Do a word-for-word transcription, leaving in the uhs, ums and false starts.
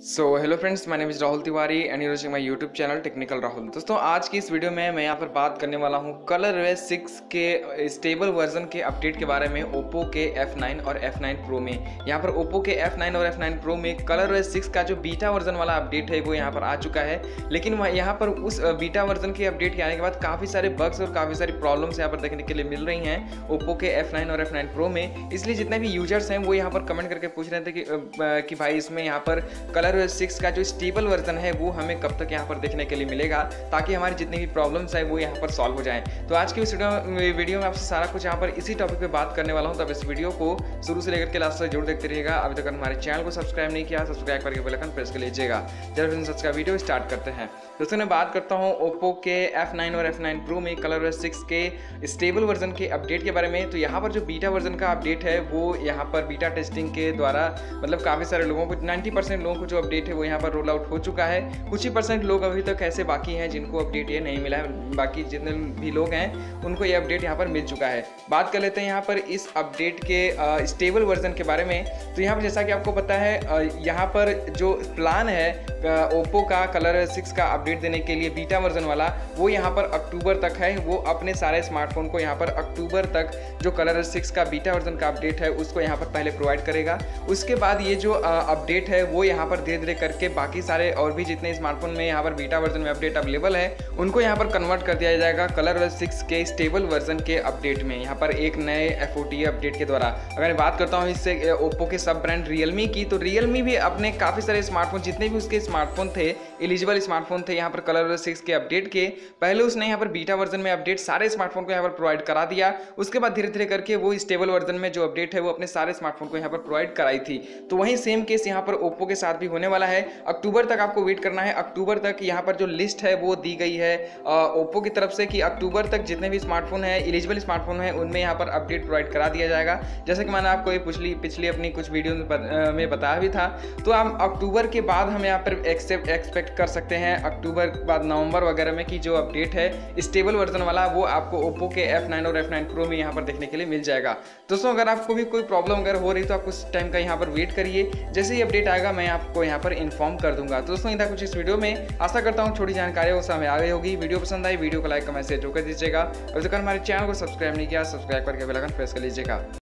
So hello friends, my name is Rahul Tiwari and you are watching my YouTube channel technical Rahul. दोस्तों, आज की इस video में मैं यहाँ पर बात करने वाला हूँ कलरवेस सिक्स के स्टेबल वर्जन के अपडेट के बारे में ओप्पो के एफ नाइन और एफ नाइन प्रो में। यहाँ पर ओप्पो के एफ नाइन और एफ नाइन प्रो में कलरवेस सिक्स का जो बीटा वर्जन वाला अपडेट है वो यहाँ पर आ चुका है, लेकिन यहाँ पर उस बीटा वर्जन के अपडेट के आने के बाद काफ़ी सारे बग्स और काफ़ी सारी प्रॉब्लम्स यहाँ पर देखने के लिए मिल रही हैं ओप्पो के एफ नाइन और एफ नाइन प्रो में। इसलिए जितने भी यूजर्स हैं वो यहाँ पर कमेंट करके पूछ रहे थे कि, कि भाई इसमें यहाँ पर कलरवेस सिक्स का जो स्टेबल वर्जन है वो हमें कब तक यहाँ पर देखने के लिए मिलेगा, ताकि हमारी जितनी भी प्रॉब्लम्स है वो यहाँ पर सॉल्व हो जाएं। तो आज की इस वीडियो में आपसे सारा कुछ यहाँ पर इसी टॉपिक पे बात करने वाला हूँ। तब इस वीडियो को शुरू से लेकर के लास्ट तक जरूर देखते रहिएगा। अभी तक हमारे चैनल को सब्सक्राइब नहीं किया, सब्सक्राइब करके बेल आइकन प्रेस कर लीजिएगा। चलिए फ्रेंड्स, आज का वीडियो स्टार्ट करते हैं। दोस्तों, मैं बात करता हूँ ओप्पो के एफ नाइन और एफ नाइन प्रो में कलरवेस सिक्स के स्टेबल वर्जन के अपडेट के बारे में। तो यहाँ पर जो बीटा वर्जन का अपडेट है वो यहाँ पर बीटा टेस्टिंग के द्वारा मतलब काफ़ी सारे लोगों को नाइन्टी परसेंट लोगों को जो अपडेट है वो यहाँ पर रोल आउट हो चुका है। कुछ ही परसेंट लोग अभी तक ऐसे बाकी हैं जिनको अपडेट ये नहीं मिला है। बाकी जितने भी लोग हैं उनको ये अपडेट यहाँ पर मिल चुका है। बात कर लेते हैं यहाँ पर इस अपडेट के स्टेबल वर्जन के बारे में। तो यहाँ पर जैसा कि आपको पता है, यहाँ पर जो प्लान है ओप्पो का कलरवेस सिक्स का अपडेट देने के लिए बीटा वर्जन वाला, वो यहाँ पर अक्टूबर तक है। वो अपने सारे स्मार्टफोन को यहाँ पर अक्टूबर तक जो कलरवेस सिक्स का बीटा वर्जन का अपडेट है उसको यहाँ पर पहले प्रोवाइड करेगा। उसके बाद ये जो अपडेट है वो यहाँ पर धीरे धीरे करके बाकी सारे और भी जितने स्मार्टफोन में यहाँ पर बीटा वर्जन में अपडेट अवेलेबल है उनको यहाँ पर कन्वर्ट कर दिया जाएगा कलरवेस सिक्स के स्टेबल वर्जन के अपडेट में, यहाँ पर एक नए एफ ओ टी अपडेट के द्वारा। अगर मैं बात करता हूँ इससे ओप्पो के सब ब्रांड रियलमी की, तो रियलमी भी अपने काफ़ी सारे स्मार्टफोन, जितने भी उसके स्मार्टफोन थे, एलिजिबल स्मार्टफोन थे यहाँ पर कलरवेस सिक्स के अपडेट के, पहले उसने यहाँ पर बीटा वर्जन में अपडेट सारे स्मार्टफोन को यहाँ पर प्रोवाइड करा दिया। उसके बाद धीरे धीरे करके वो स्टेबल वर्जन में जो अपडेट है वो अपने सारे स्मार्टफोन को यहाँ पर प्रोवाइड कराई थी। तो वहीं सेम केस यहाँ पर ओप्पो के साथ भी होने वाला है। अक्टूबर तक आपको वेट करना है। अक्टूबर तक यहाँ पर जो लिस्ट है वो दी गई है ओप्पो की तरफ से कि अक्टूबर तक जितने भी स्मार्टफोन है, एलिजिबल स्मार्टफोन है, उनमें यहाँ पर अपडेट प्रोवाइड करा दिया जाएगा। जैसे कि मैंने आपको ये पिछली पिछली अपनी कुछ वीडियो में बताया भी था। तो हम अक्टूबर के बाद हम यहाँ पर एक्सेप्ट एक्सपेक्ट कर सकते हैं अक्टूबर के बाद नवंबर वगैरह में कि जो अपडेट है स्टेबल वर्जन वाला वो आपको ओप्पो के एफ नाइन और एफ नाइन प्रो में यहाँ पर देखने के लिए मिल जाएगा। दोस्तों, अगर आपको भी कोई प्रॉब्लम अगर हो रही तो आप कुछ टाइम का यहाँ पर वेट करिए। जैसे ही अपडेट आएगा मैं आपको यहाँ पर इन्फॉर्म कर दूंगा। तो दोस्तों, इतना कुछ इस वीडियो में। आशा करता हूँ छोटी जानकारी वो समय आ गई होगी। वीडियो पसंद आई, वीडियो को लाइक कमेंट शेयर कर दीजिएगा। अभी तक हमारे चैनल को सब्सक्राइब नहीं किया, सब्सक्राइब करके बेल आइकन प्रेस कर लीजिएगा।